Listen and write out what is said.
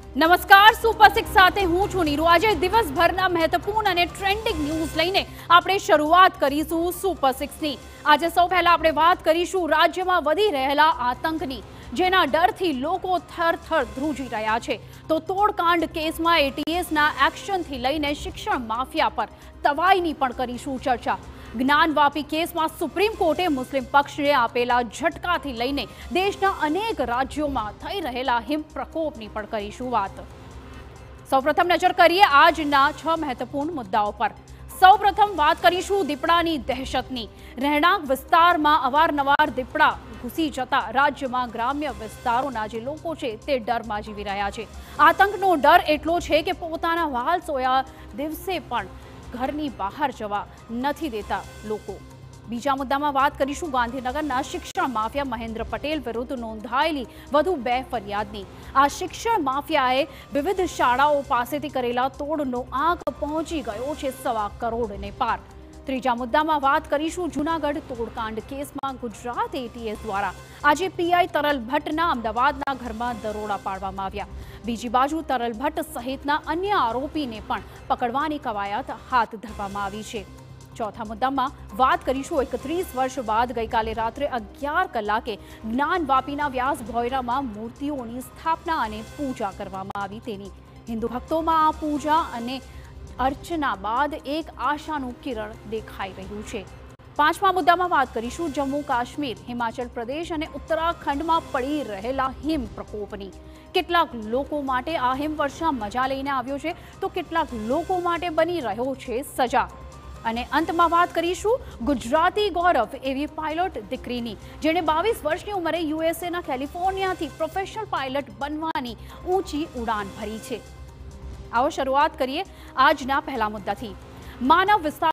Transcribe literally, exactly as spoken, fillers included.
નમસ્કાર, super six સાથે હું છું નીરુ। આજે દિવસભરના મહત્વપૂર્ણ અને ટ્રેન્ડિંગ ન્યૂઝ લઈને આપણે શરૂઆત કરીશું સુપર સિક્સની। આજે સૌ પહેલા આપણે વાત કરીશું રાજ્યમાં વધી રહેલા આતંકની, જેના ડરથી લોકો થરથર ધ્રુજી રહ્યા છે। તો તોડકાંડ કેસમાં એટીએસના એક્શનથી લઈને શિક્ષણ માફિયા પર તવાઈની પણ કરીશું ચર્ચા। જ્ઞાનવાપી કેસમાં સુપ્રીમ કોર્ટે મુસ્લિમ પક્ષને આપેલા ઝટકાથી લઈને દેશના અનેક રાજ્યોમાં થઈ રહેલા હિમ પ્રકોપની પણ કરીશું વાત। સૌપ્રથમ નજર કરીએ આજના છ મહત્વપૂર્ણ મુદ્દાઓ પર। સૌપ્રથમ વાત કરીશું દીપડાની દહેશતની। રહેણાંક વિસ્તારમાં અવારનવાર દીપડા ઘૂસી જતા રાજ્યમાં ગ્રામ્ય વિસ્તારોના જે લોકો છે તે ડરમાં જીવી રહ્યા છે। આતંકનો ડર એટલો છે કે પોતાના વહાલ સોયા દિવસે પણ ઘરની બહાર જવા નથી દેતા લોકો। બીજા મુદ્દામાં વાત કરીશું ગાંધીનગરના શિક્ષણ માફિયા મહેન્દ્ર પટેલ વિરુદ્ધ નોંધાયેલી વધુ બે ફરિયાદની। આ શિક્ષણ માફિયાએ વિવિધ શાળાઓ પાસેથી કરેલા તોડનો આંક પહોંચી ગયો છે સવા કરોડને પાર। ત્રીજા મુદ્દામાં વાત કરીશું જૂનાગઢ તોડકાંડ કેસમાં ગુજરાત એટીએસ દ્વારા આજે પીઆઈ તરલ ભટ્ટના અમદાવાદના ઘરમાં દરોડા પાડવામાં આવ્યા। બીજી બાજુ તરલ ભટ્ટ સહિતના અન્ય આરોપીને પણ પકડવાની કવાયત હાથ ધરવામાં આવી છે। ચોથા મુદ્દામાં વાત કરીશું એકત્રીસ વર્ષ બાદ ગઈકાલે રાત્રે અગિયાર કલાકે જ્ઞાનવાપીના વ્યાસ ભોયરામાં મૂર્તિઓની સ્થાપના અને પૂજા કરવામાં આવી તેની। હિન્દુ ભક્તોમાં આ પૂજા અને અર્ચના બાદ એક આશાનું કિરણ દેખાઈ રહ્યું છે। પાંચમા મુદ્દામાં વાત કરીશું જમ્મુ કાશ્મીર, હિમાચલ પ્રદેશ અને ઉત્તરાખંડમાં પડી રહેલા હિમ પ્રકોપની। કેટલાક લોકો માટે આ હિમવર્ષા મજા લઈને આવ્યો છે તો કેટલાક લોકો માટે બની રહ્યો છે સજા। અને અંતમાં વાત કરીશું ગુજરાતી ગૌરવ એવી પાયલોટ દીકરીની, જેણે બાવીસ વર્ષની ઉંમરે યુએસએના કેલિફોર્નિયાથી પ્રોફેશનલ પાયલટ બનવાની ઊંચી ઉડાન ભરી છે। આવો શરૂઆત કરીએ આજના પહેલા મુદ્દાથી। માનવ વિસ્તાર